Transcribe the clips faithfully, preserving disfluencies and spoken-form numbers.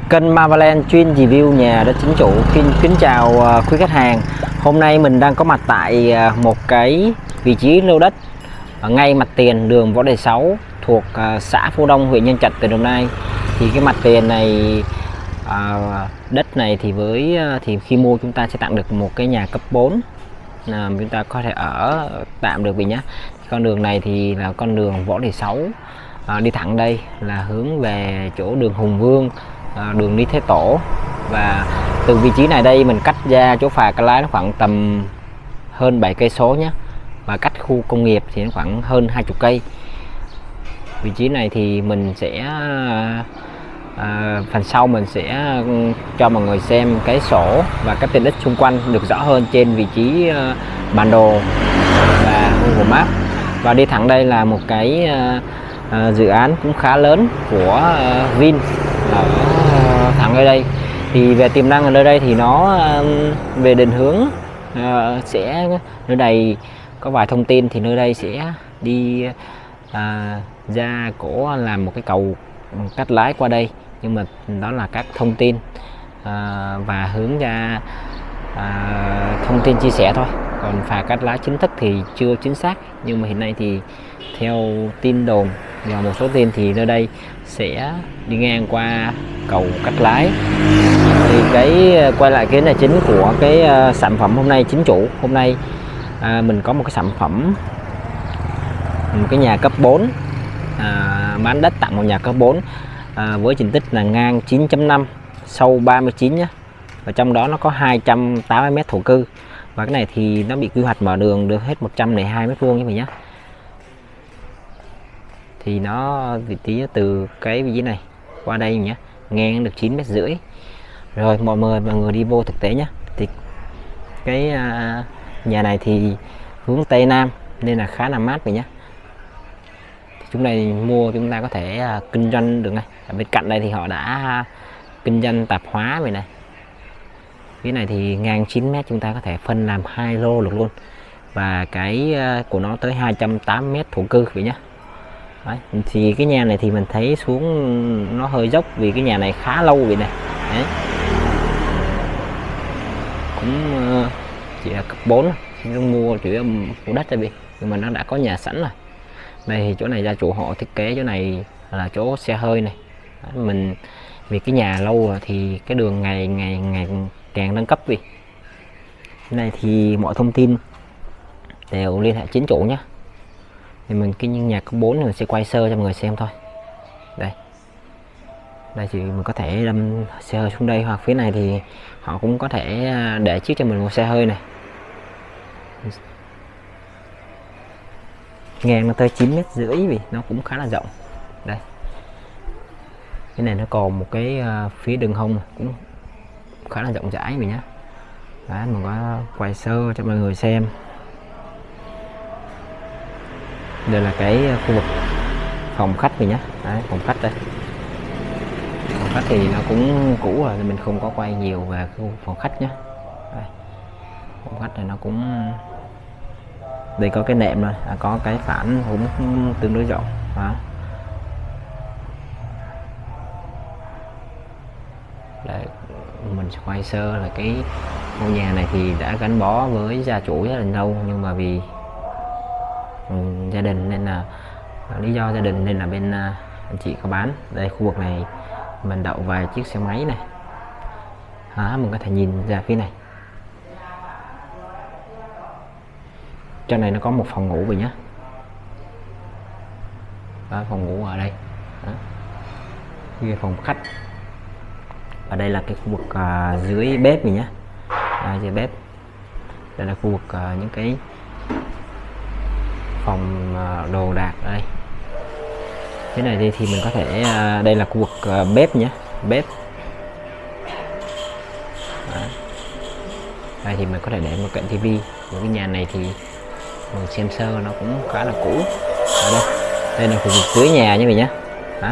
Kênh Marvaland chuyên review nhà đất chính chủ. Xin kính chào uh, quý khách hàng. Hôm nay mình đang có mặt tại uh, một cái vị trí lô đất ở ngay mặt tiền đường Võ Đại Sáu thuộc uh, xã Phú Đông, huyện Nhân Trạch, tỉnh Đồng Nai. Thì cái mặt tiền này, uh, đất này thì với uh, thì khi mua chúng ta sẽ tặng được một cái nhà cấp bốn, uh, chúng ta có thể ở tạm được vì nhé. Con đường này thì là con đường Võ Đại Sáu, uh, đi thẳng đây là hướng về chỗ đường Hùng Vương, đường Lý Thái Tổ, và từ vị trí này đây mình cách ra chỗ phà Cát Lái nó khoảng tầm hơn bảy cây số nhé, và cách khu công nghiệp thì nó khoảng hơn hai mươi cây. Vị trí này thì mình sẽ à, phần sau mình sẽ cho mọi người xem cái sổ và các tiện ích xung quanh được rõ hơn trên vị trí uh, bản đồ và Google Maps. Và đi thẳng đây là một cái uh, uh, dự án cũng khá lớn của uh, Vin ở thẳng ở đây. Thì về tiềm năng ở nơi đây thì nó về định hướng uh, sẽ nơi đây có vài thông tin. Thì nơi đây sẽ đi uh, ra cổ làm một cái cầu Cát Lái qua đây, nhưng mà đó là các thông tin uh, và hướng ra uh, thông tin chia sẻ thôi. Còn phà Cát Lái chính thức thì chưa chính xác, nhưng mà hiện nay thì theo tin đồn và một số tin thì nơi đây sẽ đi ngang qua cầu Cát Lái. Thì cái quay lại cái này chính của cái uh, sản phẩm hôm nay chính chủ. Hôm nay uh, mình có một cái sản phẩm, một cái nhà cấp bốn, uh, bán đất tặng một nhà cấp bốn, uh, với diện tích là ngang chín chấm năm, sâu ba mươi chín nhé, và trong đó nó có hai trăm tám mươi mét thổ cư. Và cái này thì nó bị quy hoạch mở đường được hết một trăm lẻ hai mét vuông như vậy nhé. Thì nó vị trí từ cái vị trí này qua đây nhé, ngang được chín mét rưỡi. Rồi mọi người mọi người đi vô thực tế nhé. Thì cái uh, nhà này thì hướng Tây Nam nên là khá là mát vậy nhé. Thì chúng này mua chúng ta có thể uh, kinh doanh được này. Ở bên cạnh đây thì họ đã uh, kinh doanh tạp hóa vậy này. Cái này thì ngang chín mét, chúng ta có thể phân làm hai lô được luôn. Và cái uh, của nó tới hai trăm tám mươi mét thổ cư vậy nhé. Đấy. Thì cái nhà này thì mình thấy xuống nó hơi dốc vì cái nhà này khá lâu vậy này. Đấy. Cũng uh, chỉ là cấp bốn, không mua chủ yếu mua đất thôi, nhưng mà nó đã có nhà sẵn rồi. Đây thì chỗ này gia chủ họ thiết kế chỗ này là chỗ xe hơi này. Đấy, mình vì cái nhà lâu rồi thì cái đường ngày ngày ngày càng nâng cấp vì. Này thì mọi thông tin đều liên hệ chính chủ nhé. Thì mình cái nhà cấp bốn này mình sẽ quay sơ cho mọi người xem thôi. Đây. Đây thì mình có thể đâm xe hơi xuống đây, hoặc phía này thì họ cũng có thể để chiếc cho mình một xe hơi này. Ngang nó tới chín mét rưỡi vì nó cũng khá là rộng. Đây. Cái này nó còn một cái uh, phía đường hông cũng khá là rộng rãi mình nhé. Đấy, mình có quay sơ cho mọi người xem. Đây là cái khu vực phòng khách mình nhé. Đấy, phòng khách đây. Phòng khách thì nó cũng cũ rồi nên mình không có quay nhiều về khu phòng khách nhé. Đây. Phòng khách này nó cũng đây có cái nệm rồi, à, có cái phản cũng tương đối rộng. Đó. Đây, mình sẽ quay sơ là cái ngôi nhà này thì đã gắn bó với gia chủ rất là lâu, nhưng mà vì um, gia đình nên là lý do gia đình nên là bên uh, anh chị có bán. Đây khu vực này mình đậu vài chiếc xe máy này. Đó, mình có thể nhìn ra phía này. Trên này nó có một phòng ngủ vậy nhé. Đó, phòng ngủ ở đây. Đó. Đây phòng khách. Và đây là cái khu vực uh, dưới bếp mình nhé. À, dưới bếp. Đây là khu vực uh, những cái phòng uh, đồ đạc ở đây. Thế này đi thì mình có thể uh, đây là khu vực uh, bếp nhé, bếp. Đó. Đây thì mình có thể để một cạnh tivi. Với cái nhà này thì mình xem sơ nó cũng khá là cũ. Ở đây, đây là khu vực dưới nhà như vậy nhé. Đó.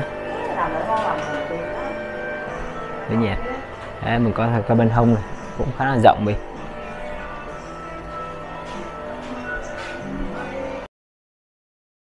Dưới nhà. Đấy, mình có cái bên hông này cũng khá là rộng vậy.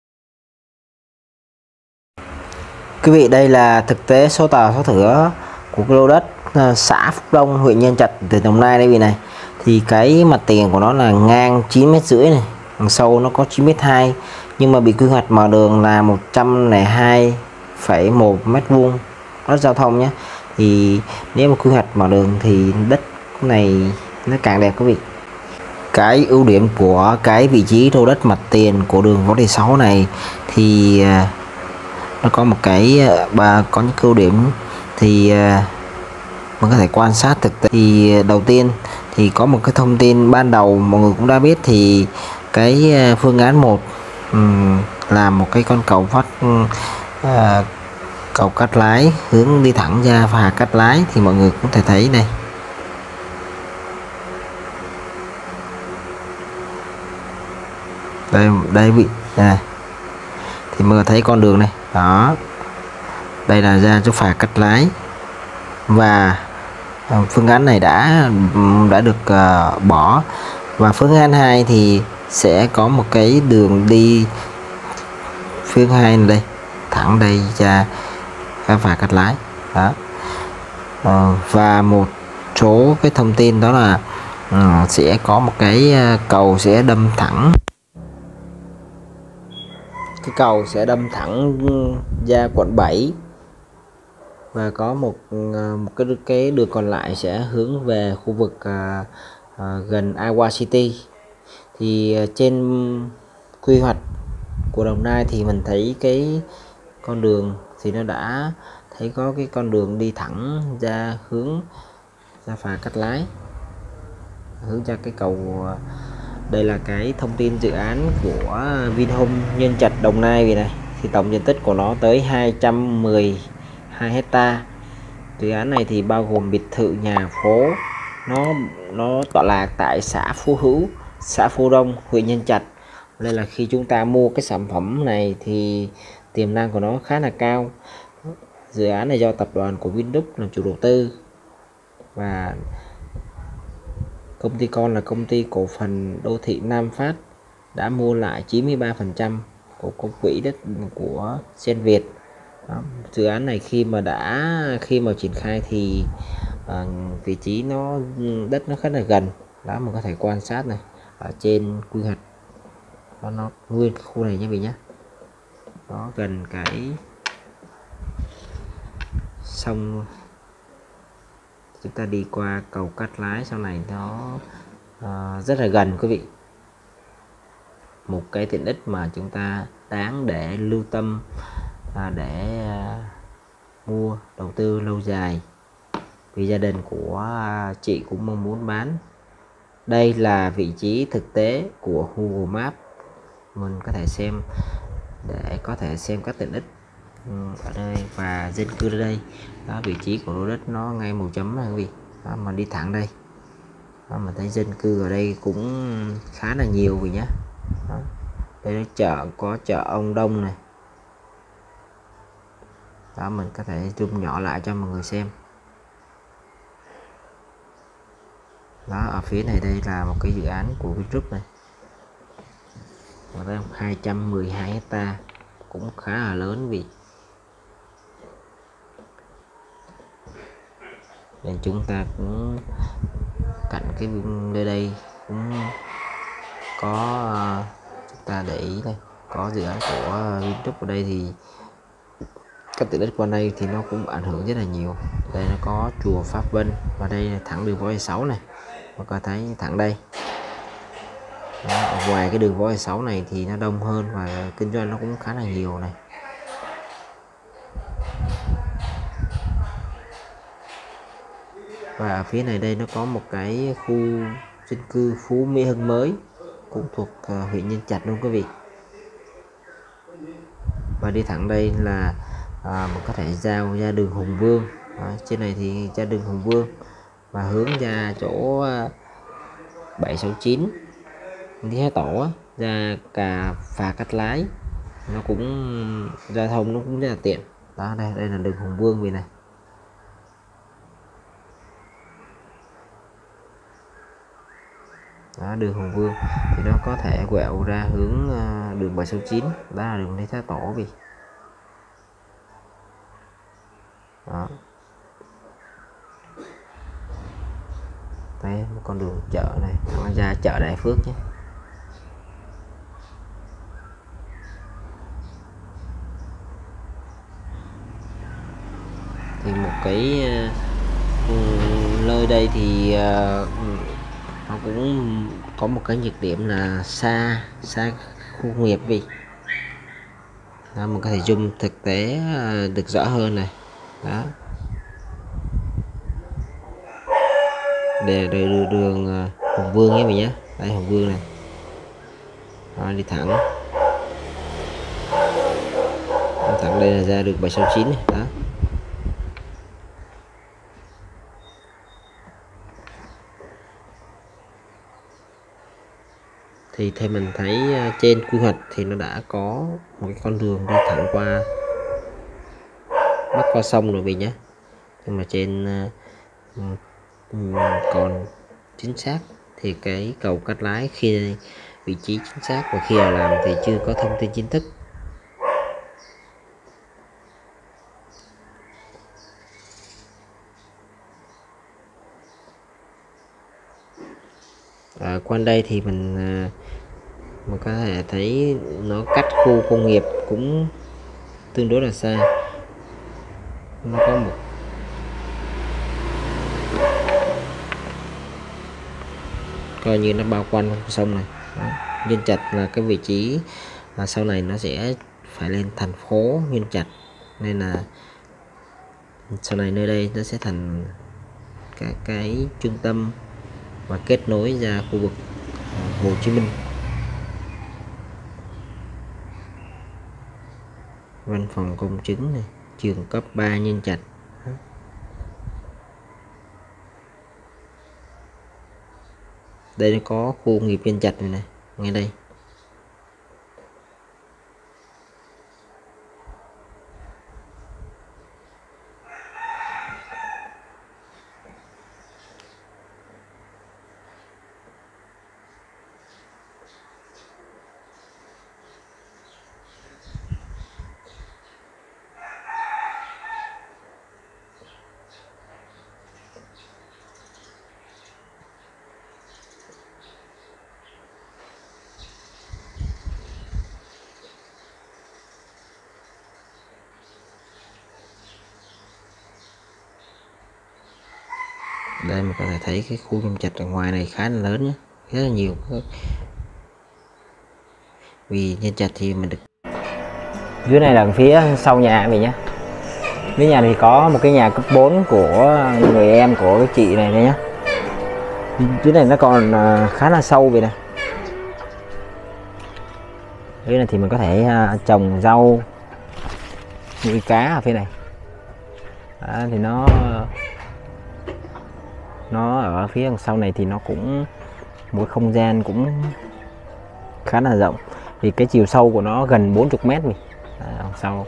Quý vị, đây là thực tế số tàu số thửa của cái lô đất à, xã Phúc Đông, huyện Nhân Trạch, tỉnh Đồng Nai đây vị này. Thì cái mặt tiền của nó là ngang chín mét rưỡi này, đằng sâu nó có chín mét hai, nhưng mà bị quy hoạch mở đường là một trăm lẻ hai phẩy một mét vuông đất giao thông nhé. Thì nếu mà quy hoạch mở đường thì đất này nó càng đẹp quý vị. Cái ưu điểm của cái vị trí lô đất mặt tiền của đường Võ Thị Sáu này thì nó có một cái và có những ưu điểm thì mình có thể quan sát thực tế. Thì đầu tiên thì có một cái thông tin ban đầu mọi người cũng đã biết, thì cái phương án một um, làm một cái con cầu phát uh, cầu Cát Lái hướng đi thẳng ra phà Cát Lái, thì mọi người cũng thể thấy này. Đây đây vị này, thì mọi người thấy con đường này đó, đây là ra chỗ phà Cát Lái. Và phương án này đã đã được uh, bỏ. Và phương án hai thì sẽ có một cái đường đi phương hai này đây, thẳng đây ra phà Cát Lái đó. Uh, và một số cái thông tin đó là uh, sẽ có một cái cầu sẽ đâm thẳng, cái cầu sẽ đâm thẳng ra quận bảy, và có một một cái cái đường còn lại sẽ hướng về khu vực à, à, gần Iowa City. Thì trên quy hoạch của Đồng Nai thì mình thấy cái con đường thì nó đã thấy có cái con đường đi thẳng ra hướng ra phà Cát Lái, hướng ra cái cầu. Đây là cái thông tin dự án của Vinhome Nhân Trạch Đồng Nai vì này. Thì tổng diện tích của nó tới hai trăm mười hai hecta. Dự án này thì bao gồm biệt thự, nhà phố. Nó nó tọa lạc tại xã Phú Hữu, xã Phú Đông, huyện Nhân Trạch. Đây là khi chúng ta mua cái sản phẩm này thì tiềm năng của nó khá là cao. Dự án này do tập đoàn của Vingroup làm chủ đầu tư, và công ty con là công ty cổ phần đô thị Nam Phát đã mua lại chín mươi ba phần trăm của công quỹ đất của Sen Việt. Đó. Dự án này khi mà đã khi mà triển khai thì uh, vị trí nó đất nó khá là gần đó, mình có thể quan sát này ở trên quy hoạch nó, nó nguyên cái khu này nhé vị nhé. Nó gần cái sông, chúng ta đi qua cầu Cát Lái sau này nó uh, rất là gần quý vị. Một cái tiện ích mà chúng ta đáng để lưu tâm à, để à, mua đầu tư lâu dài, vì gia đình của à, chị cũng mong muốn bán. Đây là vị trí thực tế của Google Maps, mình có thể xem để có thể xem các tiện ích ở đây và dân cư ở đây. Đó, vị trí của lô đất nó ngay màu chấm này quý vị. Đó, mà đi thẳng đây đó, mà thấy dân cư ở đây cũng khá là nhiều vì nhé. Đó. Đây là chợ, có chợ Ông Đông này. Đó, mình có thể zoom nhỏ lại cho mọi người xem. Đó, ở phía này đây là một cái dự án của Vingroup này. Ở đây hai trăm mười hai hecta, cũng khá là lớn vì nên chúng ta cũng cạnh cái nơi đây cũng có, chúng ta để ý đây có dự án của Vingroup ở đây, thì các tiện ích qua đây thì nó cũng ảnh hưởng rất là nhiều. Đây nó có chùa Pháp Vân, và đây là thẳng đường Võ Thị Sáu này, và có thấy thẳng đây. Đó, ở ngoài cái đường Võ Thị Sáu này thì nó đông hơn và kinh doanh nó cũng khá là nhiều này. Và ở phía này đây nó có một cái khu dân cư Phú Mỹ Hưng mới, cũng thuộc uh, huyện Nhân Trạch luôn quý vị. Và đi thẳng đây là à, mình có thể giao ra đường Hùng Vương. Đó, trên này thì ra đường Hùng Vương và hướng ra chỗ bảy sáu chín đi Thái Tổ ra cả phà Cát Lái, nó cũng giao thông nó cũng rất là tiện. Đó, đây đây là đường Hùng Vương vì này. Đó, đường Hùng Vương thì nó có thể quẹo ra hướng uh, đường bảy sáu chín, đó là đường đi Thái Tổ vì. Đó. Đấy, một con đường chợ này, nó ra chợ Đại Phước nhé. Thì một cái uh, nơi đây thì uh, nó cũng có một cái nhược điểm là xa xa khu công nghiệp vì đó, mình có thể zoom thực tế uh, được rõ hơn này. Đó, để đường, đường uh, Hùng Vương nhé mình nhé. Đây Hùng Vương này. Đó, đi thẳng đi thẳng đây là ra được bảy sáu chín này. Đó, thì theo mình thấy trên quy hoạch thì nó đã có một cái con đường đi thẳng qua bắc qua sông rồi mình nhé, nhưng mà trên còn chính xác thì cái cầu Cát Lái khi vị trí chính xác và khi nào làm thì chưa có thông tin chính thức. À, qua đây thì mình mình có thể thấy nó cách khu công nghiệp cũng tương đối là xa. Nó có một coi như nó bao quanh sông này. Đó, Nhân Trạch là cái vị trí là sau này nó sẽ phải lên thành phố Nhân Trạch, nên là sau này nơi đây nó sẽ thành cả cái trung tâm và kết nối ra khu vực Hồ Chí Minh. Văn phòng công chứng này, trường cấp ba Nhân Trạch. Đây nó có khu công nghiệp Nhân Trạch này này, ngay đây. Đây mình có thể thấy cái khu Nhân Trạch ở ngoài này khá là lớn nhé, rất là nhiều. Vì Nhân Trạch thì mình được dưới này là phía sau nhà mình nhé. Phía nhà thì có một cái nhà cấp bốn của người em của cái chị này này nhé. Dưới này nó còn khá là sâu vậy nè. Dưới này thì mình có thể trồng rau, nuôi cá ở phía này. Đó, thì nó nó ở phía sau này thì nó cũng một không gian cũng khá là rộng, vì cái chiều sâu của nó gần bốn mươi mét. Mình sau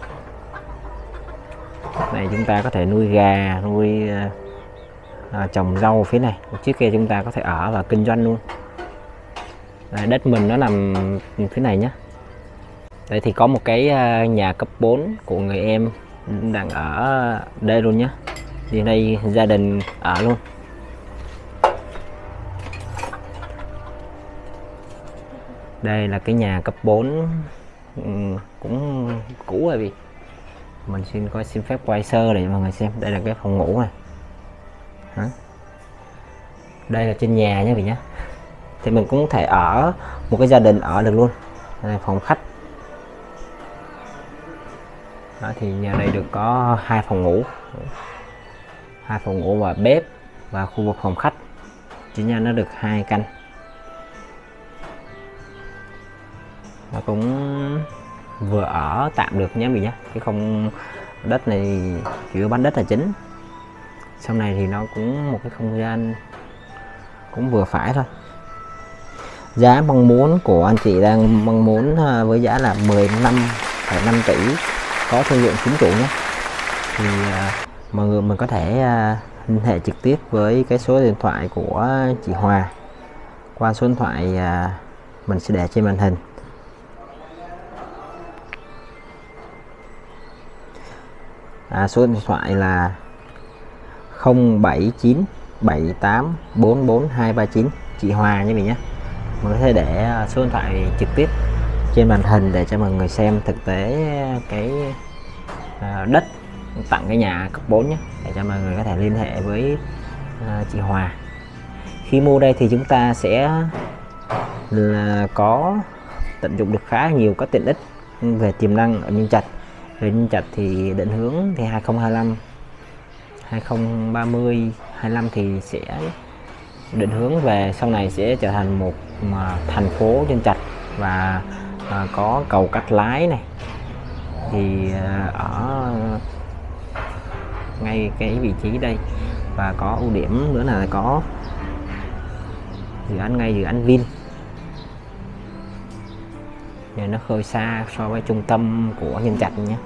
này chúng ta có thể nuôi gà, nuôi à, trồng rau phía này. Trước kia chúng ta có thể ở và kinh doanh luôn. Đây, đất mình nó nằm phía này nhé. Đây thì có một cái nhà cấp bốn của người em đang ở đây luôn nhé. Thì đây gia đình ở luôn. Đây là cái nhà cấp bốn cũng cũ rồi. Vì mình xin có xin phép quay sơ để mọi người xem. Đây là cái phòng ngủ này. Hả? Đây là trên nhà nhé vị nhé. Thì mình cũng có thể ở một cái gia đình ở được luôn. Đây là phòng khách. Đó, thì nhà đây được có hai phòng ngủ, hai phòng ngủ và bếp và khu vực phòng khách. Chỉ nhà nó được hai căn. Nó cũng vừa ở tạm được nhé mình nhé. Cái không đất này chủ yếu bán đất là chính. Sau này thì nó cũng một cái không gian cũng vừa phải thôi. Giá mong muốn của anh chị đang mong muốn với giá là mười lăm phẩy năm tỷ, có thương lượng chính chủ nhé. Thì uh, mọi người mình có thể uh, liên hệ trực tiếp với cái số điện thoại của chị Hòa qua số điện thoại uh, mình sẽ để trên màn hình. À, số điện thoại là không bảy chín bảy tám bốn bốn hai ba chín, chị Hòa như vậy nhé. Mình có thể để số điện thoại trực tiếp trên màn hình để cho mọi người xem thực tế cái đất tặng cái nhà cấp bốn nhé, để cho mọi người có thể liên hệ với chị Hòa. Khi mua đây thì chúng ta sẽ là có tận dụng được khá nhiều các tiện ích về tiềm năng ở Nhân Trạch. Về Nhân Trạch thì định hướng thì hai không hai lăm, hai không ba mươi, hai lăm thì sẽ định hướng về sau này sẽ trở thành một mà thành phố Nhân Trạch, và à, có cầu Cát Lái này, thì à, ở ngay cái vị trí đây, và có ưu điểm nữa là có dự án ngay dự án Vin, thì nó hơi xa so với trung tâm của Nhân Trạch nhé.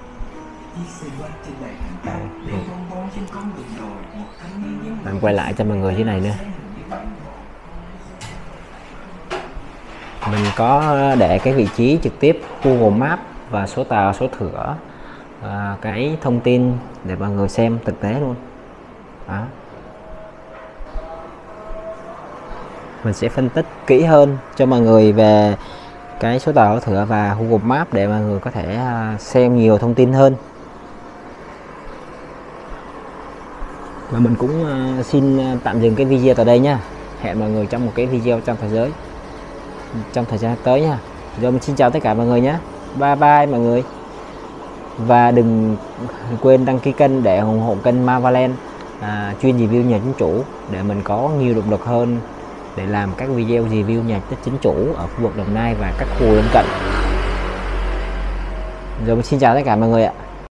Bạn quay lại cho mọi người thế này nữa, mình có để cái vị trí trực tiếp Google Maps và số tàu số thửa, à, cái thông tin để mọi người xem thực tế luôn. Đó. Mình sẽ phân tích kỹ hơn cho mọi người về cái số tàu số thửa và Google Maps để mọi người có thể xem nhiều thông tin hơn. Và mình cũng xin tạm dừng cái video tại đây nha. Hẹn mọi người trong một cái video trong thời giới trong thời gian tới nha. Rồi mình xin chào tất cả mọi người nhé. Bye bye mọi người. Và đừng quên đăng ký kênh để ủng hộ kênh Marvaland à, chuyên review nhà chính chủ, để mình có nhiều động lực hơn để làm các video review nhà đất chính chủ ở khu vực Đồng Nai và các khu lân cận. Rồi mình xin chào tất cả mọi người ạ.